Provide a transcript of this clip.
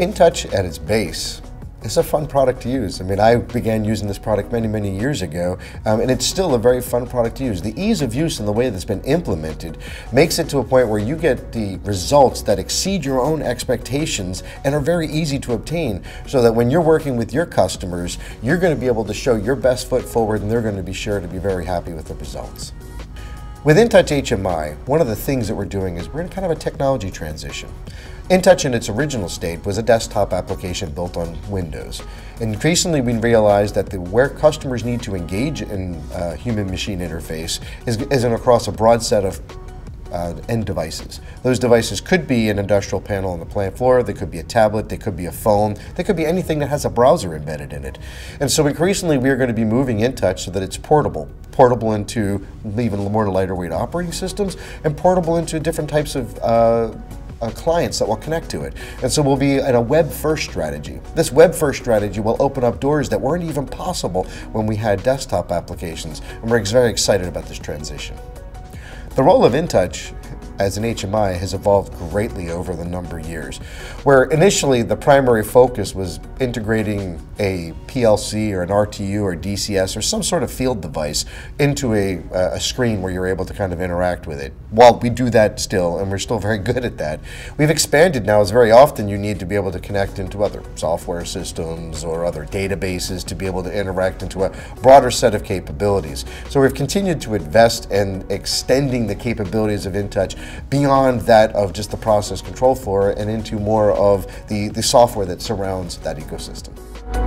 InTouch at its base is a fun product to use. I mean, I began using this product many years ago, and it's still a very fun product to use. The ease of use and the way that's been implemented makes it to a point where you get the results that exceed your own expectations and are very easy to obtain, so that when you're working with your customers, you're going to be able to show your best foot forward and they're going to be sure to be very happy with the results. With InTouch HMI, one of the things that we're doing is we're in kind of a technology transition. InTouch in its original state was a desktop application built on Windows. Increasingly we realize that where customers need to engage in human-machine interface is across a broad set of end devices. Those devices could be an industrial panel on the plant floor, they could be a tablet, they could be a phone, they could be anything that has a browser embedded in it. And so increasingly we are going to be moving InTouch so that it's portable into even more lighter weight operating systems, and portable into different types of clients that will connect to it. And so we'll be in a web-first strategy. This web-first strategy will open up doors that weren't even possible when we had desktop applications, and we're very excited about this transition. The role of InTouch as an HMI has evolved greatly over the number of years, where initially the primary focus was integrating a PLC or an RTU or DCS or some sort of field device into a screen where you're able to kind of interact with it. While we do that still, and we're still very good at that, we've expanded now as very often you need to be able to connect into other software systems or other databases to be able to interact into a broader set of capabilities. So we've continued to invest in extending the capabilities of InTouch beyond that of just the process control floor and into more of the software that surrounds that ecosystem.